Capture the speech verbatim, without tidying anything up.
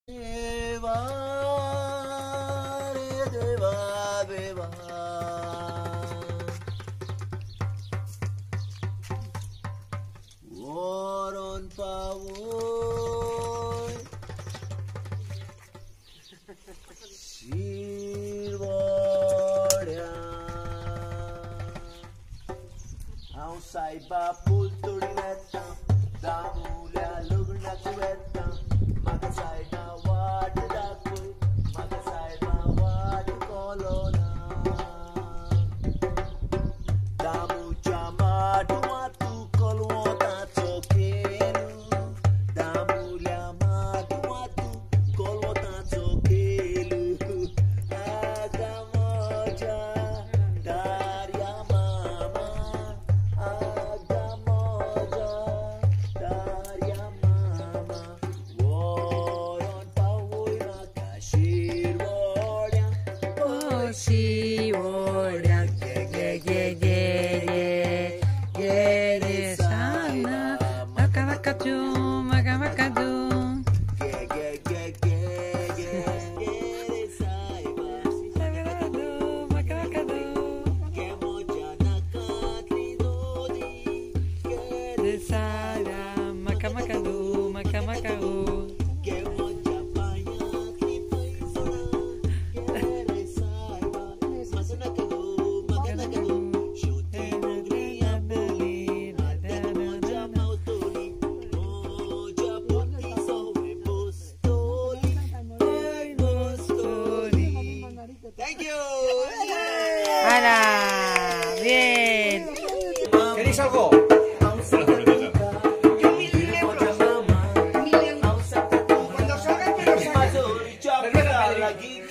Deva, re deva, deva. Waron pavoy, sirvoria. Ang saiba poltodi waita, damulya lugna waita, makasai na wat dakoi, makasai na wat kolona. Damu chama tuatu kolwota chokelu, damulya ma tuatu kolwota chokelu. Agamoja daria mama, agamoja daria mama. Waron pavoy makashir warya, Oh, si orya, ge ge ge ge ge ge sana, maka maka du, maka maka du. ge ge ge ge ge ge saiba. Sagrado, maka maka du. Ge moja nakatrinodi, De sana, maka maka du, maka maka du. ge moja payakri paisora, ge saiba. Masana kago, makana kago, shuti mogri aboli, ate moja mautoli, moja poti sowe bostoli, ay bostoli. Thank you. ¡Hala! ¡Bien! ¿Queréis algo? Cuando salga, pero